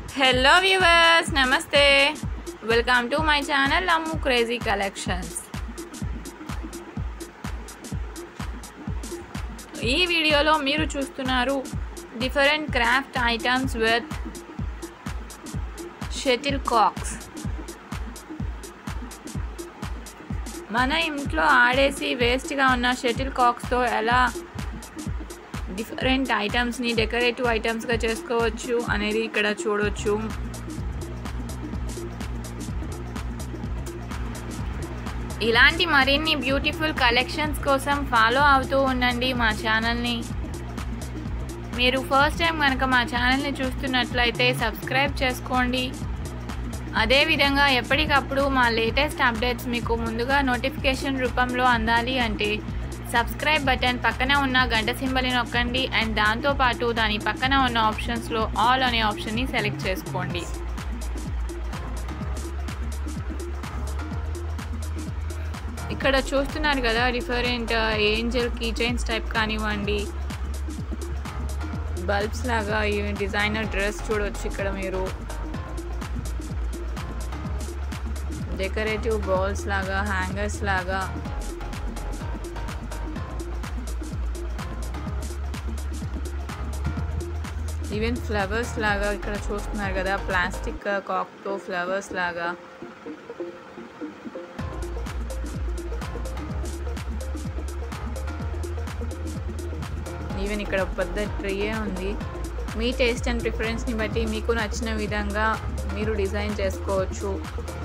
Hello viewers, నమస్తే. Welcome to my channel Ammu crazy collections. ఈ వీడియోలో మీరు చూస్తున్నారు different craft items with shuttlecocks. మన ఇంట్లో ఆడేసి వేస్ట్గా ఉన్న షటిల్ కాక్స్తో ఎలా డిఫరెంట్ ఐటమ్స్ని డెకరేటివ్ ఐటమ్స్గా చేసుకోవచ్చు అనేది ఇక్కడ చూడవచ్చు. ఇలాంటి మరిన్ని బ్యూటిఫుల్ కలెక్షన్స్ కోసం ఫాలో అవుతూ ఉండండి మా ఛానల్ని. మీరు ఫస్ట్ టైం కనుక మా ఛానల్ని చూస్తున్నట్లయితే సబ్స్క్రైబ్ చేసుకోండి. అదేవిధంగా ఎప్పటికప్పుడు మా లేటెస్ట్ అప్డేట్స్ మీకు ముందుగా నోటిఫికేషన్ రూపంలో అందాలి అంటే సబ్స్క్రైబ్ బటన్ పక్కన ఉన్న గంట సింబల్ని నొక్కండి అండ్ దాంతోపాటు దాని పక్కన ఉన్న ఆప్షన్స్లో ఆల్ అనే ఆప్షన్ని సెలెక్ట్ చేసుకోండి. ఇక్కడ చూస్తున్నారు కదా, different angel key chains type కానివ్వండి, బల్బ్స్ లాగా ఈ డిజైనర్ డ్రెస్ చూడవచ్చు. ఇక్కడ మీరు డెకరేటివ్ బాల్స్ లాగా, హ్యాంగర్స్ లాగా, ఈవెన్ ఫ్లవర్స్ లాగా ఇక్కడ చూస్తున్నారు కదా, ప్లాస్టిక్ కాక్తో ఫ్లవర్స్ లాగా. ఈవెన్ ఇక్కడ పెద్ద ట్రీయే ఉంది. మీ టేస్ట్ అండ్ ప్రిఫరెన్స్ని బట్టి మీకు నచ్చిన విధంగా మీరు డిజైన్ చేసుకోవచ్చు.